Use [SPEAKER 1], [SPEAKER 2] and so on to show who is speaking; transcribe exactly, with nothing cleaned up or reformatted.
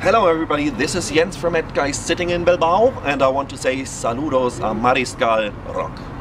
[SPEAKER 1] Hello everybody, this is Jens from Edguy sitting in Bilbao, and I want to say saludos a Mariscal Rock.